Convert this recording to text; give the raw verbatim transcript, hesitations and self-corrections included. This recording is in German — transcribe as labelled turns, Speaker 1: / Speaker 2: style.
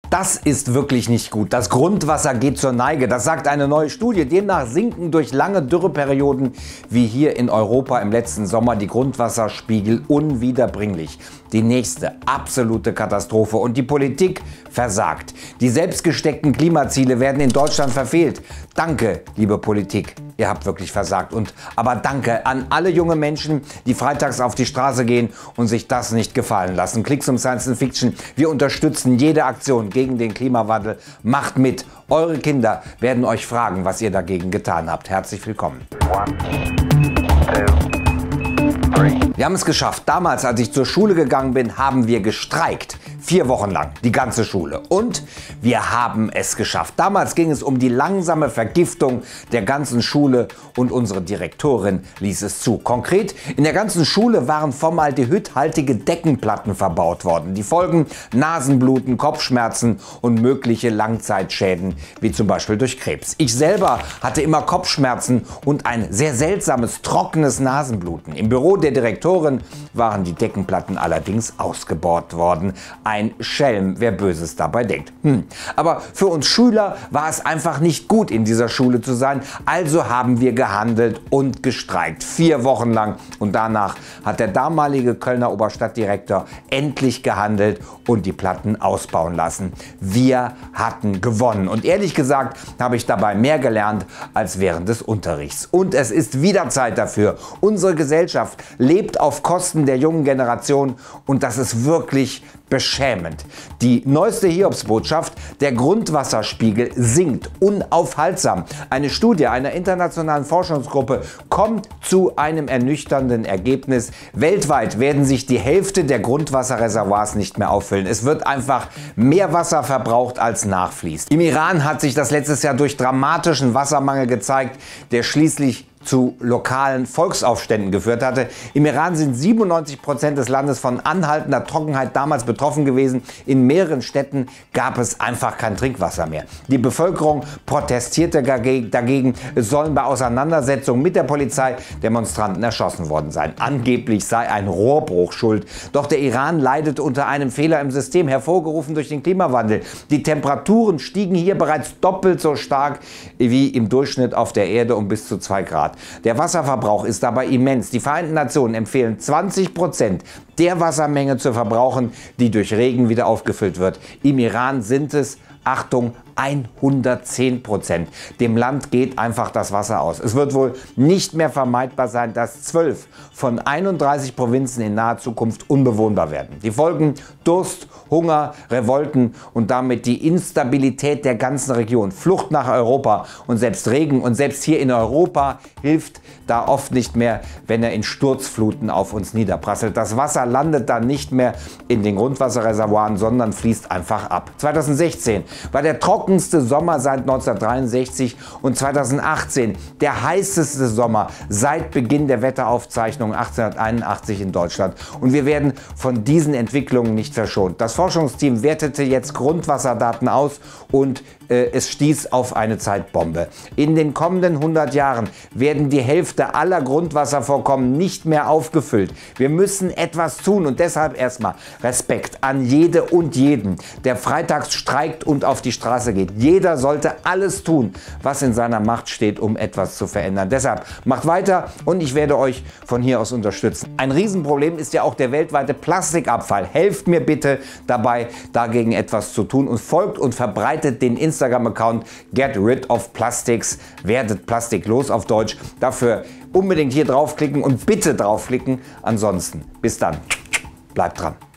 Speaker 1: Das ist wirklich nicht gut. Das Grundwasser geht zur Neige. Das sagt eine neue Studie. Demnach sinken durch lange Dürreperioden wie hier in Europa im letzten Sommer die Grundwasserspiegel unwiederbringlich. Die nächste absolute Katastrophe. Und die Politik versagt. Die selbstgesteckten Klimaziele werden in Deutschland verfehlt. Danke, liebe Politik. Ihr habt wirklich versagt. Und aber danke an alle junge Menschen, die freitags auf die Straße gehen und sich das nicht gefallen lassen. Klicks um Science Fiction. Wir unterstützen jede Aktion gegen den Klimawandel. Macht mit. Eure Kinder werden euch fragen, was ihr dagegen getan habt. Herzlich willkommen. Wir haben es geschafft. Damals, als ich zur Schule gegangen bin, haben wir gestreikt. Vier Wochen lang, die ganze Schule. Und wir haben es geschafft. Damals ging es um die langsame Vergiftung der ganzen Schule und unsere Direktorin ließ es zu. Konkret, in der ganzen Schule waren formaldehydhaltige Deckenplatten verbaut worden. Die Folgen: Nasenbluten, Kopfschmerzen und mögliche Langzeitschäden, wie zum Beispiel durch Krebs. Ich selber hatte immer Kopfschmerzen und ein sehr seltsames, trockenes Nasenbluten. Im Büro der Direktorin waren die Deckenplatten allerdings ausgebaut worden. Ein Schelm, wer Böses dabei denkt. Hm. Aber für uns Schüler war es einfach nicht gut, in dieser Schule zu sein. Also haben wir gehandelt und gestreikt. Vier Wochen lang. Und danach hat der damalige Kölner Oberstadtdirektor endlich gehandelt und die Platten ausbauen lassen. Wir hatten gewonnen. Und ehrlich gesagt habe ich dabei mehr gelernt als während des Unterrichts. Und es ist wieder Zeit dafür. Unsere Gesellschaft lebt auf Kosten der jungen Generation und das ist wirklich beschämend. Die neueste Hiobsbotschaft: der Grundwasserspiegel sinkt unaufhaltsam. Eine Studie einer internationalen Forschungsgruppe kommt zu einem ernüchternden Ergebnis. Weltweit werden sich die Hälfte der Grundwasserreservoirs nicht mehr auffüllen. Es wird einfach mehr Wasser verbraucht, als nachfließt. Im Iran hat sich das letztes Jahr durch dramatischen Wassermangel gezeigt, der schließlich zu lokalen Volksaufständen geführt hatte. Im Iran sind siebenundneunzig Prozent des Landes von anhaltender Trockenheit damals betroffen gewesen. In mehreren Städten gab es einfach kein Trinkwasser mehr. Die Bevölkerung protestierte dagegen. Es sollen bei Auseinandersetzungen mit der Polizei Demonstranten erschossen worden sein. Angeblich sei ein Rohrbruch schuld. Doch der Iran leidet unter einem Fehler im System, hervorgerufen durch den Klimawandel. Die Temperaturen stiegen hier bereits doppelt so stark wie im Durchschnitt auf der Erde um bis zu zwei Grad. Der Wasserverbrauch ist dabei immens. Die Vereinten Nationen empfehlen zwanzig Prozent der Wassermenge zu verbrauchen, die durch Regen wieder aufgefüllt wird. Im Iran sind es, Achtung, hundertzehn Prozent. Dem Land geht einfach das Wasser aus. Es wird wohl nicht mehr vermeidbar sein, dass zwölf von einunddreißig Provinzen in naher Zukunft unbewohnbar werden. Die Folgen: Durst, Hunger, Revolten und damit die Instabilität der ganzen Region. Flucht nach Europa. Und selbst Regen und selbst hier in Europa hilft da oft nicht mehr, wenn er in Sturzfluten auf uns niederprasselt. Das Wasser landet dann nicht mehr in den Grundwasserreservoiren, sondern fließt einfach ab. zweitausendsechzehn war der trockenste Sommer seit neunzehnhundertdreiundsechzig und zweitausendachtzehn der heißeste Sommer seit Beginn der Wetteraufzeichnungen achtzehnhunderteinundachtzig in Deutschland. Und wir werden von diesen Entwicklungen nicht verschont. Das Forschungsteam wertete jetzt Grundwasserdaten aus und äh, es stieß auf eine Zeitbombe. In den kommenden hundert Jahren werden die Hälfte aller Grundwasservorkommen nicht mehr aufgefüllt. Wir müssen etwas tun und deshalb erstmal Respekt an jede und jeden, der freitags streikt und auf die Straße geht. Jeder sollte alles tun, was in seiner Macht steht, um etwas zu verändern. Deshalb macht weiter und ich werde euch von hier aus unterstützen. Ein Riesenproblem ist ja auch der weltweite Plastikabfall. Helft mir bitte dabei, dagegen etwas zu tun und folgt und verbreitet den Instagram-Account Get Rid of Plastics. Werdet Plastik los auf Deutsch. Dafür unbedingt hier draufklicken und bitte draufklicken. Ansonsten bis dann. Bleibt dran.